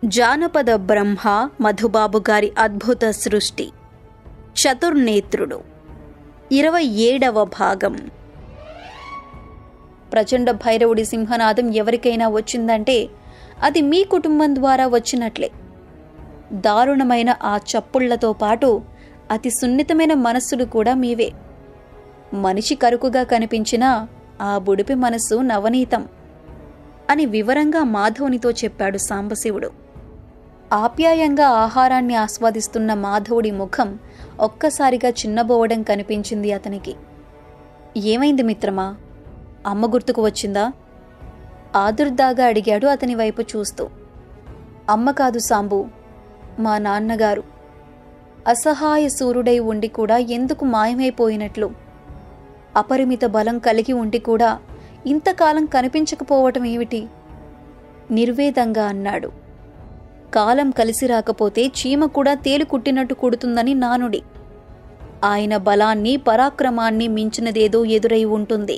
జానపద బ్రహ్మ మధుబాబు గారి అద్భుత సృష్టి చతుర్నేత్రుడు 27వ భాగం. ప్రచండ భైరవుడి సింహనాదం ఎవరికైనా వచ్చిందంటే అది మీ కుటుంబం ద్వారా వచ్చినట్లే. దారుణమైన ఆ చప్పుళ్లతో పాటు అతి సున్నితమైన మనస్సులు కూడా మీవే. మనిషి కరుకుగా కనిపించినా ఆ బుడిపి మనస్సు నవనీతం అని వివరంగా మాధవునితో చెప్పాడు సాంబశివుడు. ఆప్యాయంగా ఆహారాన్ని ఆస్వాదిస్తున్న మాధవుడి ముఖం ఒక్కసారిగా చిన్నబోవడం కనిపించింది అతనికి. ఏమైంది మిత్రమా, అమ్మ గుర్తుకు వచ్చిందా? ఆదుర్దాగా అడిగాడు అతని వైపు చూస్తూ. అమ్మ కాదు సాంబు, మా నాన్నగారు. అసహాయ సూరుడై ఉండి కూడా ఎందుకు మాయమైపోయినట్లు? అపరిమిత బలం కలిగి ఉండి కూడా ఇంతకాలం కనిపించకపోవటం ఏమిటి? నిర్వేదంగా అన్నాడు. కాలం కలిసి రాకపోతే చీమ కూడా తేలు కుట్టినట్టు కుడుతుందని నానుడి. ఆయన బలాన్ని పరాక్రమాన్ని మించినదేదో ఎదురై ఉంటుంది.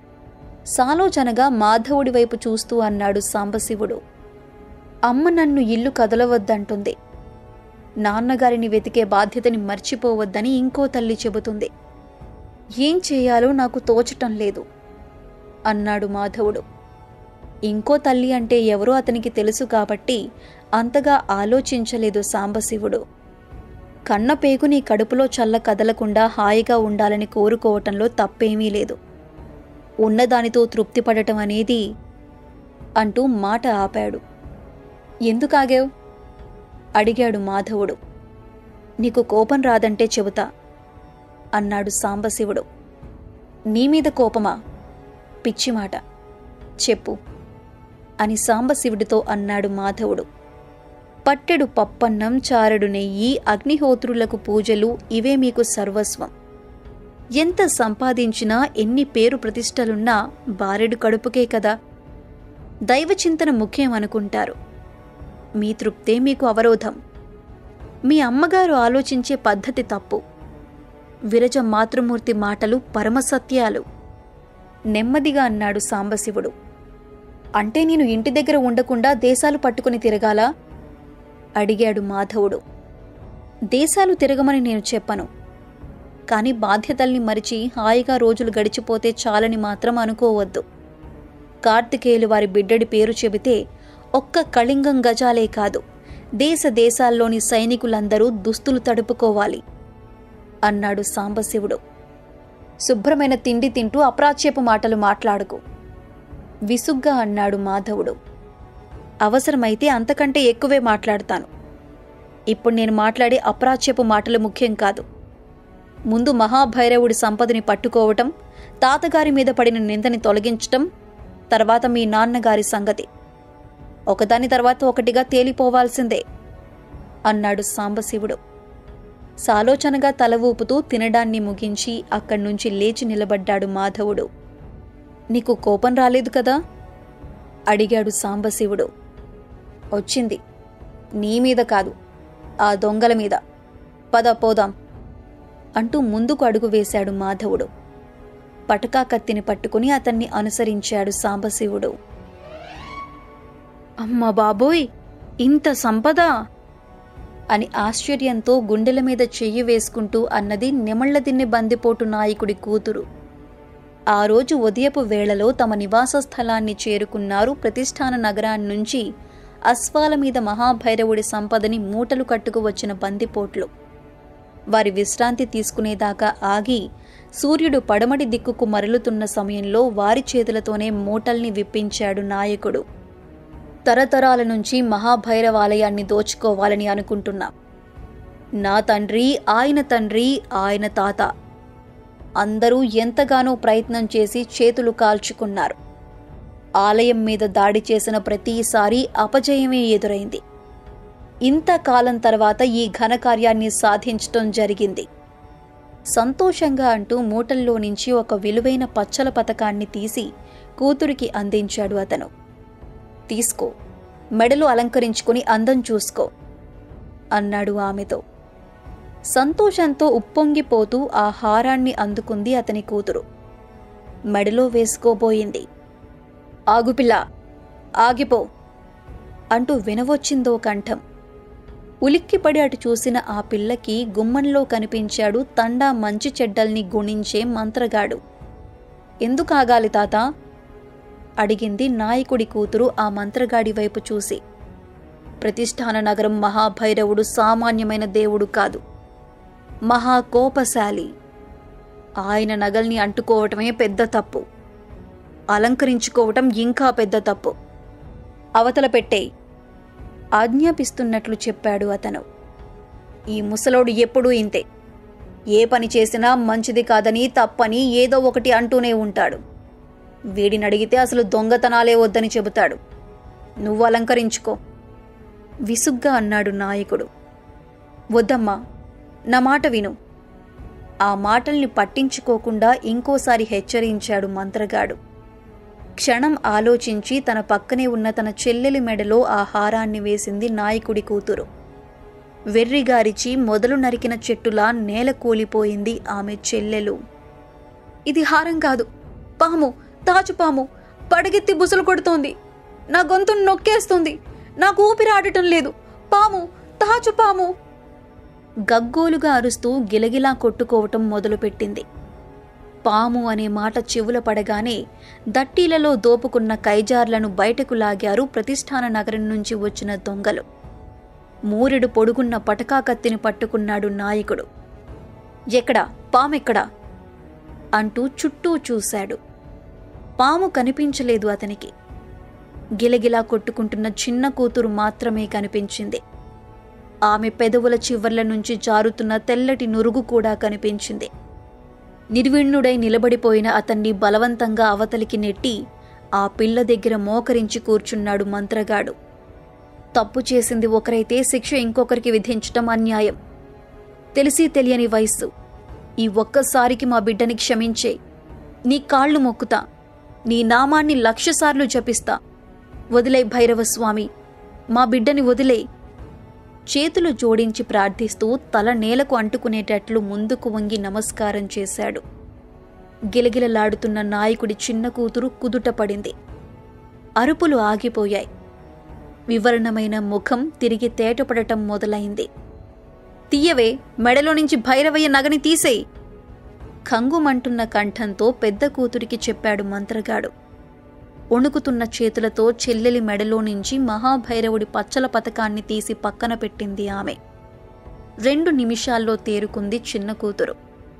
సాలోచనగా మాధవుడి వైపు చూస్తూ అన్నాడు సాంబశివుడు. అమ్మ నన్ను ఇల్లు కదలవద్దంటుంది. నాన్నగారిని వెతికే బాధ్యతని మర్చిపోవద్దని ఇంకో తల్లి చెబుతుంది. ఏం చేయాలో నాకు తోచటం లేదు అన్నాడు మాధవుడు. ఇంకో తల్లి అంటే ఎవరో అతనికి తెలుసు కాబట్టి అంతగా ఆలోచించలేదు సాంబశివుడు. కన్నపేగు నీ కడుపులో చల్ల కదలకుండా హాయిగా ఉండాలని కోరుకోవటంలో తప్పేమీ లేదు. ఉన్నదానితో తృప్తిపడటం అనేది అంటూ మాట ఆపాడు. ఎందుకాగావు అడిగాడు మాధవుడు. నీకు కోపం రాదంటే చెబుతా అన్నాడు సాంబశివుడు. నీమీద కోపమా? పిచ్చిమాట, చెప్పు అని సాంబశివుడితో అన్నాడు మాధవుడు. పట్టెడు పప్పన్నం, చారెడు నెయ్యి, అగ్నిహోత్రులకు పూజలు ఇవే మీకు సర్వస్వం. ఎంత సంపాదించినా ఎన్ని పేరు ప్రతిష్టలున్నా బారెడు కడుపుకే కదా. దైవచింతన ముఖ్యం అనుకుంటారు. మీ తృప్తే మీకు అవరోధం. మీ అమ్మగారు ఆలోచించే పద్ధతి తప్పు. విరజ మాతృమూర్తి మాటలు పరమసత్యాలు నెమ్మదిగా అన్నాడు సాంబశివుడు. అంటే నేను ఇంటి దగ్గర ఉండకుండా దేశాలు పట్టుకుని తిరగాలా? అడిగాడు మాధవుడు. దేశాలు తిరగమని నేను చెప్పను, కాని బాధ్యతల్ని మరిచి హాయిగా రోజులు గడిచిపోతే చాలని మాత్రం అనుకోవద్దు. కార్తికేయులు వారి బిడ్డడి పేరు చెబితే ఒక్క కళింగం గజాలే కాదు, దేశ దేశాల్లోని సైనికులందరూ దుస్తులు తడుపుకోవాలి అన్నాడు సాంబశివుడు. శుభ్రమైన తిండి తింటూ అప్రాచ్యపు మాటలు మాట్లాడుకు విసుగ్గా అన్నాడు మాధవుడు. అవసరమైతే అంతకంటే ఎక్కువే మాట్లాడతాను. ఇప్పుడు నేను మాట్లాడే అప్రాచ్యపు మాటలు ముఖ్యం కాదు. ముందు మహాభైరవుడి సంపదని పట్టుకోవటం, తాతగారి మీద పడిన నిందని తొలగించటం, తర్వాత మీ నాన్నగారి సంగతి ఒకదాని తర్వాత ఒకటిగా తేలిపోవాల్సిందే అన్నాడు సాంబశివుడు. సాలోచనగా తల ఊపుతూ తినడాన్ని ముగించి అక్కడ్నుంచి లేచి నిలబడ్డాడు మాధవుడు. నీకు కోపం రాలేదు కదా అడిగాడు సాంబశివుడు. వచ్చింది, నీమీద కాదు, ఆ దొంగల మీద. పద పోదాం అంటూ ముందుకు అడుగు వేశాడు మాధవుడు. పటకా కత్తిని పట్టుకుని అతన్ని అనుసరించాడు సాంబశివుడు. అమ్మ బాబోయ్, ఇంత సంపద అని ఆశ్చర్యంతో గుండెల మీద చెయ్యి వేసుకుంటూ అన్నది నెమళ్లదిన్నె బందిపోటు నాయకుడి కూతురు. ఆ రోజు ఉదయపు వేళలో తమ నివాస స్థలాన్ని చేరుకున్నారు ప్రతిష్టాన నగరాన్నించి అశ్వాల మీద మహాభైరవుడి సంపదని మూటలు కట్టుకు వచ్చిన బందిపోట్లు. వారి విశ్రాంతి తీసుకునేదాకా ఆగి సూర్యుడు పడమటి దిక్కుకు మరలుతున్న సమయంలో వారి చేతులతోనే మూటల్ని విప్పించాడు నాయకుడు. తరతరాల నుంచి మహాభైరవాలయాన్ని దోచుకోవాలని అనుకుంటున్నాం. నా తండ్రి, ఆయన తండ్రి, ఆయన తాత అందరూ ఎంతగానో ప్రయత్నం చేసి చేతులు కాల్చుకున్నారు. ఆలయం మీద దాడి చేసిన ప్రతిసారి అపజయమే ఎదురైంది. ఇంతకాలం తర్వాత ఈ ఘనకార్యాన్ని సాధించటం జరిగింది సంతోషంగా అంటూ మూటల్లో నుంచి ఒక విలువైన పచ్చల పతకాన్ని తీసి కూతురికి అందించాడు అతను. తీసుకో, మెడలు అలంకరించుకుని అందం చూసుకో అన్నాడు ఆమెతో. సంతోషంతో ఉప్పొంగిపోతూ ఆ హారాన్ని అందుకుంది అతని కూతురు. మెడలో వేసుకోబోయింది. ఆగుపిల్ల, ఆగిపో అంటూ వినవచ్చిందో కంఠం. ఉలిక్కిపడి అటు చూసిన ఆ పిల్లకి గుమ్మంలో కనిపించాడు తండా మంచి చెడ్డల్ని గుణించే మంత్రగాడు. ఎందుకాగాలి తాతా? అడిగింది నాయకుడి కూతురు ఆ మంత్రగాడి వైపు చూసి. ప్రతిష్ఠాన నగరం మహాభైరవుడు సామాన్యమైన దేవుడు కాదు, మహాకోపశాలి. ఆయన నగల్ని అంటుకోవటమే పెద్ద తప్పు, అలంకరించుకోవటం ఇంకా పెద్ద తప్పు. అవతల పెట్టేయ్ ఆజ్ఞాపిస్తున్నట్లు చెప్పాడు అతను. ఈ ముసలోడు ఎప్పుడూ ఇంతే, ఏ పని చేసినా మంచిది కాదని తప్పని ఏదో ఒకటి అంటూనే ఉంటాడు. వీడినడిగితే అసలు దొంగతనాలే వద్దని చెబుతాడు. నువ్వు అలంకరించుకో విసుగ్గా అన్నాడు నాయకుడు. వద్దమ్మా, నా మాట విను. ఆ మాటల్ని పట్టించుకోకుండా ఇంకోసారి హెచ్చరించాడు మంత్రగాడు. క్షణం ఆలోచించి తన పక్కనే ఉన్న తన చెల్లెలి మెడలో ఆ హారాన్ని వేసింది నాయకుడి కూతురు. వెర్రిగారిచి మొదలు నరికిన చెట్టులా నేల కూలిపోయింది ఆమె చెల్లెలు. ఇది హారం కాదు, పాము, తాచుపాము. పడగెత్తి బుసలు కొడుతోంది, నా గొంతును నొక్కేస్తుంది, నాకు ఊపిరి ఆడటం లేదు. పాము, తాచుపాము. గగ్గోలుగా అరుస్తూ గిలగిలా కొట్టుకోవటం మొదలుపెట్టింది. పాము అనే మాట చెవుల పడగానే దట్టీలలో దోపుకున్న కైజార్లను బయటకు లాగారు ప్రతిష్ఠాన నగరం నుంచి వచ్చిన దొంగలు. మూరెడు పొడుగున్న పటకా కత్తిని పట్టుకున్నాడు నాయకుడు. ఎక్కడా పామెక్కడా అంటూ చుట్టూ చూశాడు. పాము కనిపించలేదు అతనికి. గిలగిలా కొట్టుకుంటున్న చిన్న కూతురు మాత్రమే కనిపించింది. ఆమె పెదవుల చివర్ల నుంచి జారుతున్న తెల్లటి నురుగు కూడా కనిపించింది. నిర్విణ్ణుడై నిలబడిపోయిన అతన్ని బలవంతంగా అవతలికి నెట్టి ఆ పిల్ల దగ్గర మోకరించి కూర్చున్నాడు మంత్రగాడు. తప్పు చేసింది ఒకరైతే శిక్ష ఇంకొకరికి విధించటం అన్యాయం. తెలిసి తెలియని వయస్సు. ఈ ఒక్కసారికి మా బిడ్డని క్షమించే. నీ కాళ్ళు మొక్కుతా, నీ నామాన్ని 1,00,000 సార్లు జపిస్తా. వదిలే భైరవస్వామి, మా బిడ్డని వదిలే. చేతులు జోడించి ప్రార్థిస్తూ తల నేలకు అంటుకునేటట్లు ముందుకు వంగి నమస్కారం చేశాడు. గిలగిలలాడుతున్న నాయకుడి చిన్న కూతురు కుదుటపడింది. అరుపులు ఆగిపోయాయి. వివరణమైన ముఖం తిరిగి తేటపడటం మొదలైంది. తీయవే, మెడలో నుంచి భైరవయ్య నగని తీసేయి ఖంగుమంటున్న కంఠంతో పెద్ద కూతురికి చెప్పాడు మంత్రగాడు. వణుకుతున్న చేతులతో చెల్లెలి మెడలో నుంచి మహాభైరవుడి పచ్చల పతకాన్ని తీసి పక్కన పెట్టింది ఆమె. 2 నిమిషాల్లో తేరుకుంది చిన్న కూతురు.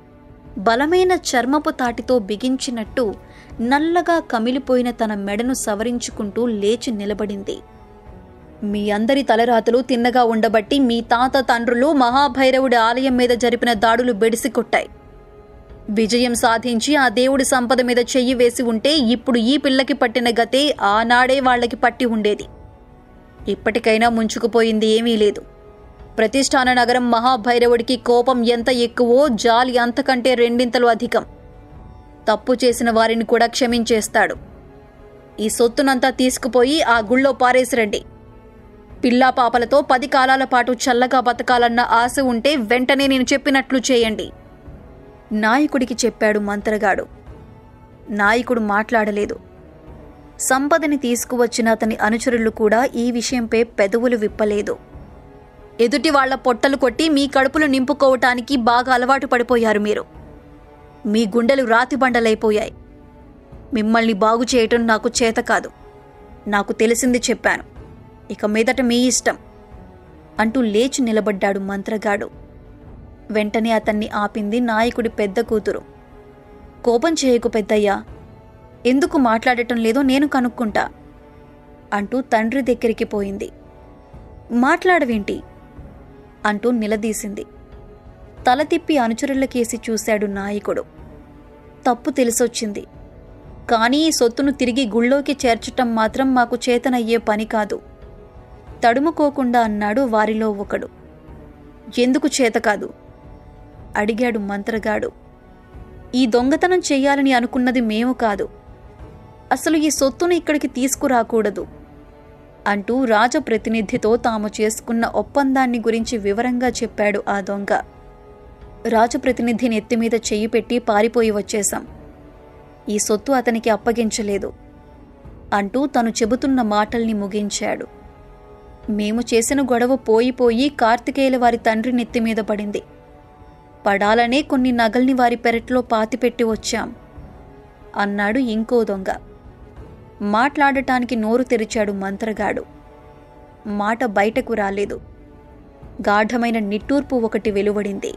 బలమైన చర్మపు తాటితో బిగించినట్టు నల్లగా కమిలిపోయిన తన మెడను సవరించుకుంటూ లేచి నిలబడింది. మీ అందరి తలరాతలు తిన్నగా ఉండబట్టి మీ తాత తండ్రులు మహాభైరవుడి ఆలయం మీద జరిపిన దాడులు బెడిసికొట్టాయి. విజయం సాధించి ఆ దేవుడి సంపద మీద చెయ్యి వేసి ఉంటే ఇప్పుడు ఈ పిల్లకి పట్టిన గతే ఆనాడే వాళ్లకి పట్టి ఉండేది. ఇప్పటికైనా ముంచుకుపోయింది ఏమీ లేదు. ప్రతిష్ఠాన నగరం మహాభైరవుడికి కోపం ఎంత ఎక్కువో జాలి అంతకంటే 2 అధికం. తప్పు చేసిన వారిని కూడా క్షమించేస్తాడు. ఈ సొత్తునంతా తీసుకుపోయి ఆ గుళ్ళో పారేసిరండి. పిల్లా పాపలతో 10 కాలాల పాటు చల్లగా బతకాలన్న ఆశ ఉంటే వెంటనే నేను చెప్పినట్లు చేయండి నాయకుడికి చెప్పాడు మంత్రగాడు. నాయకుడు మాట్లాడలేదు. సంపదని తీసుకువచ్చిన అతని అనుచరులు కూడా ఈ విషయంపై పెదవులు విప్పలేదు. ఎదుటి వాళ్ల పొట్టలు కొట్టి మీ కడుపులు నింపుకోవటానికి బాగా అలవాటు పడిపోయారు మీరు. మీ గుండెలు రాతిబండలైపోయాయి. మిమ్మల్ని బాగు చేయటం నాకు చేత కాదు. నాకు తెలిసింది చెప్పాను. ఇక మీదట మీ ఇష్టం అంటూ లేచి నిలబడ్డాడు మంత్రగాడు. వెంటనే అతన్ని ఆపింది నాయకుడి పెద్ద కూతురు. కోపం చేయకు పెద్దయ్యా, ఎందుకు మాట్లాడటం లేదో నేను కనుక్కుంటా అంటూ తండ్రి దగ్గరికి పోయింది. మాట్లాడవేంటి అంటూ నిలదీసింది. తల తిప్పి అనుచరులకేసి చూశాడు నాయకుడు. తప్పు తెలిసొచ్చింది, కానీ ఈ సొత్తును తిరిగి గుళ్ళోకి చేర్చటం మాత్రం మాకు చేతనయ్యే పని కాదు తడుముకోకుండా అన్నాడు వారిలో ఒకడు. ఎందుకు చేత కాదు అడిగాడు మంత్రగాడు. ఈ దొంగతనం చెయ్యాలని అనుకున్నది మేము కాదు. అసలు ఈ సొత్తును ఇక్కడికి తీసుకురాకూడదు అంటూ రాజప్రతినిధితో తాము చేసుకున్న ఒప్పందాన్ని గురించి వివరంగా చెప్పాడు ఆ దొంగ. రాజప్రతినిధి నెత్తిమీద చెయ్యి పెట్టి పారిపోయి వచ్చేశాం. ఈ సొత్తు అతనికి అప్పగించలేదు అంటూ తను చెబుతున్న మాటల్ని ముగించాడు. మేము చేసిన గొడవ పోయి కార్తికేయుల వారి తండ్రి నెత్తిమీద పడింది. పడాలనే కొన్ని నగల్ని వారి పెరట్లో పాతిపెట్టి వచ్చాం అన్నాడు ఇంకో దొంగ. మాట్లాడటానికి నోరు తెరిచాడు మంత్రగాడు. మాట బయటకు రాలేదు. గాఢమైన నిట్టూర్పు ఒకటి వెలువడింది.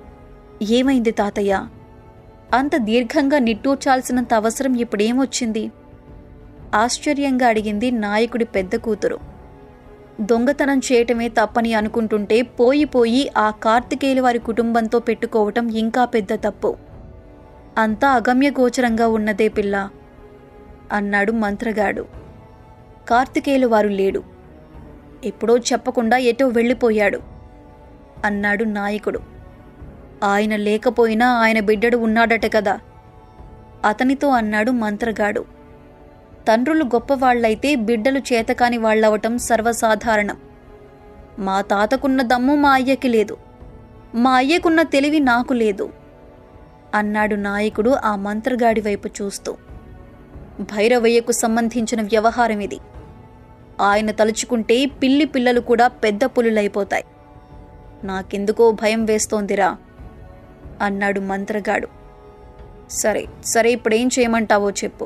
ఏమైంది తాతయ్య? అంత దీర్ఘంగా నిట్టూర్చాల్సినంత అవసరం ఇప్పుడేమొచ్చింది? ఆశ్చర్యంగా అడిగింది నాయకుడి పెద్ద కూతురు. దొంగతనం చేయటమే తప్పని అనుకుంటుంటే పోయి ఆ కార్తికేయుల వారి కుటుంబంతో పెట్టుకోవటం ఇంకా పెద్ద తప్పు. అంతా అగమ్యగోచరంగా ఉన్నదే పిల్ల అన్నాడు మంత్రగాడు. కార్తికేయుల వారు లేడు. ఎప్పుడో చెప్పకుండా ఎటో వెళ్ళిపోయాడు అన్నాడు నాయకుడు. ఆయన లేకపోయినా ఆయన బిడ్డడు ఉన్నాడట కదా అతనితో అన్నాడు మంత్రగాడు. తండ్రులు గొప్పవాళ్లైతే బిడ్డలు చేతకాని వాళ్లవటం సర్వసాధారణం. మా తాతకున్న దమ్ము మా అయ్యకి లేదు, మా అయ్యకున్న తెలివి నాకు లేదు అన్నాడు నాయకుడు ఆ మంత్రగాడి వైపు చూస్తూ. భైరవయ్యకు సంబంధించిన వ్యవహారమిది. ఆయన తలుచుకుంటే పిల్లి పిల్లలు కూడా పెద్ద పులులైపోతాయి. నాకెందుకో భయం వేస్తోందిరా అన్నాడు మంత్రగాడు. సరే సరే, ఇప్పుడేం చేయమంటావో చెప్పు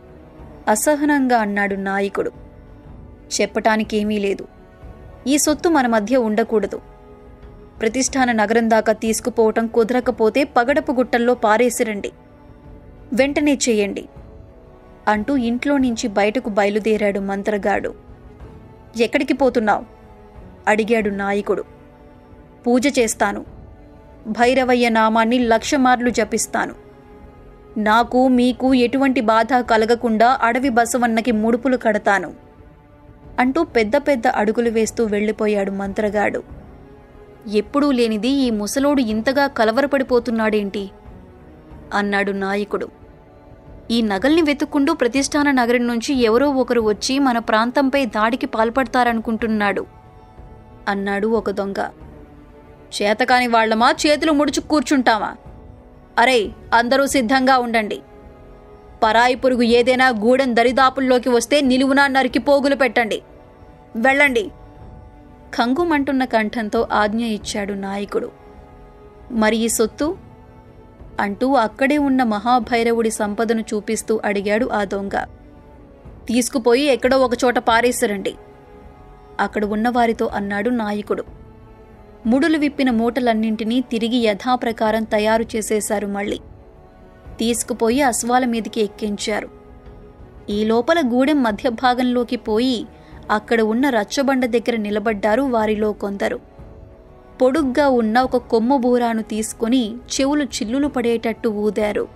అసహనంగా అన్నాడు నాయకుడు. చెప్పటానికేమీ లేదు. ఈ సొత్తు మన మధ్య ఉండకూడదు. ప్రతిష్ఠాన నగరం దాకా తీసుకుపోవటం కుదరకపోతే పగడపు గుట్టల్లో పారేసిరండి, వెంటనే చెయ్యండి అంటూ ఇంట్లో నుంచి బయటకు బయలుదేరాడు మంత్రగాడు. ఎక్కడికి పోతున్నావు అడిగాడు నాయకుడు. పూజ చేస్తాను. భైరవయ్య నామాన్ని 1,00,000 మార్లు జపిస్తాను. నాకు మీకు ఎటువంటి బాధ కలగకుండా అడవి బసవన్నకి ముడుపులు కడతాను అంటూ పెద్ద పెద్ద అడుగులు వేస్తూ వెళ్ళిపోయాడు మంత్రగాడు. ఎప్పుడూ లేనిది ఈ ముసలోడు ఇంతగా కలవరపడిపోతున్నాడేంటి అన్నాడు నాయకుడు. ఈ నగల్ని వెతుక్కుంటూ ప్రతిష్ఠాన నగరం నుంచి ఎవరో ఒకరు వచ్చి మన ప్రాంతంపై దాడికి పాల్పడతారనుకుంటున్నాడు అన్నాడు ఒక దొంగ. చేతకాని వాళ్లమా చేతులు ముడుచు కూర్చుంటామా? అరే, అందరూ సిద్ధంగా ఉండండి. పరాయి పురుగు ఏదైనా గూడెం దరిదాపుల్లోకి వస్తే నిలువునా నరికి పోగులు పెట్టండి, వెళ్ళండి ఖంగుమంటున్న కంఠంతో ఆజ్ఞ ఇచ్చాడు నాయకుడు. మరి ఈ సొత్తు అంటూ అక్కడే ఉన్న మహాభైరవుడి సంపదను చూపిస్తూ అడిగాడు ఆ దొంగ. తీసుకుపోయి ఎక్కడో ఒకచోట పారేసిరండి అక్కడ ఉన్నవారితో అన్నాడు నాయకుడు. ముడులు విప్పిన మూటలన్నింటినీ తిరిగి యథాప్రకారం తయారు చేసేశారు. మళ్ళీ తీసుకుపోయి అశ్వాల మీదికి ఎక్కించారు. ఈ లోపల గూడెం మధ్య భాగంలోకి పోయి అక్కడ ఉన్న రచ్చబండ దగ్గర నిలబడ్డారు వారిలో కొందరు. పొడుగ్గా ఉన్న ఒక కొమ్ము బూరాను తీసుకుని చెవులు చిల్లులు పడేటట్టు ఊదారు.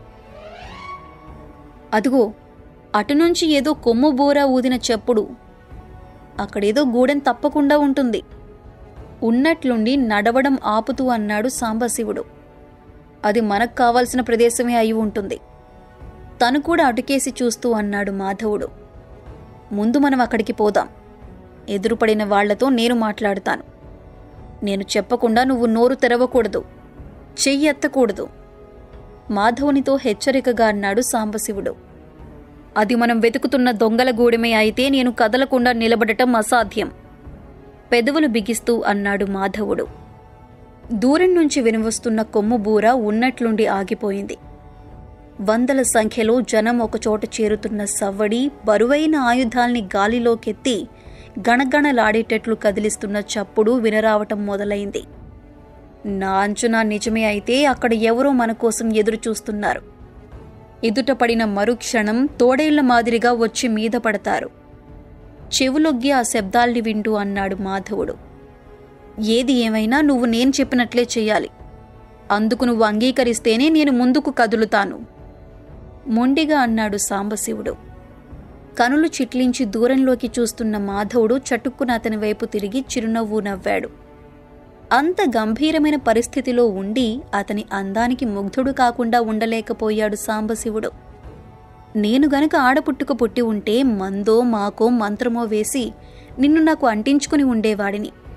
అదుగో అటునుంచి ఏదో కొమ్ము బూరా ఊదిన చప్పుడు. అక్కడేదో గూడెం తప్పకుండా ఉంటుంది ఉన్నట్లుండి నడవడం ఆపుతూ అన్నాడు సాంబశివుడు. అది మనకు కావాల్సిన ప్రదేశమే అయి ఉంటుంది. తను కూడా అటుకేసి చూస్తూ అన్నాడు మాధవుడు. ముందు మనం అక్కడికి పోదాం. ఎదురుపడిన వాళ్లతో నేను మాట్లాడతాను. నేను చెప్పకుండా నువ్వు నోరు తెరవకూడదు, చెయ్యి ఎత్తకూడదు మాధవునితో హెచ్చరికగా అన్నాడు సాంబశివుడు. అది మనం వెతుకుతున్న దొంగల గూడెమే అయితే నేను కదలకుండా నిలబడటం అసాధ్యం పెదవులు బిగిస్తూ అన్నాడు మాధవుడు. దూరం నుంచి వినివస్తున్న కొమ్ము బూర ఉన్నట్లుండి ఆగిపోయింది. వందల సంఖ్యలో జనం ఒకచోట చేరుతున్న సవ్వడి, బరువైన ఆయుధాల్ని గాలిలోకెత్తి గణగణలాడేటట్లు కదిలిస్తున్న చప్పుడు వినరావటం మొదలైంది. నా అంచనా నిజమే అయితే అక్కడ ఎవరో మన కోసం ఎదురు చూస్తున్నారు. ఎదుట పడిన మరుక్షణం తోడేళ్ల మాదిరిగా వచ్చి మీద పడతారు. చెవులొగ్గి ఆ శబ్దాల్ని వింటూ అన్నాడు మాధవుడు. ఏది ఏమైనా నువ్వు నేను చెప్పినట్లే చెయ్యాలి. అందుకు నువ్వు అంగీకరిస్తేనే నేను ముందుకు కదులుతాను మొండిగా అన్నాడు సాంబశివుడు. కనులు చిట్లించి దూరంలోకి చూస్తున్న మాధవుడు చటుక్కున అతని వైపు తిరిగి చిరునవ్వు నవ్వాడు. అంత గంభీరమైన పరిస్థితిలో ఉండి అతని అందానికి ముగ్ధుడు కాకుండా ఉండలేకపోయాడు సాంబశివుడు. నేను గనక ఆడపుట్టుక పుట్టి ఉంటే మందో మాకో మంత్రమో వేసి నిన్ను నాకు అంటించుకుని ఉండేవాడిని.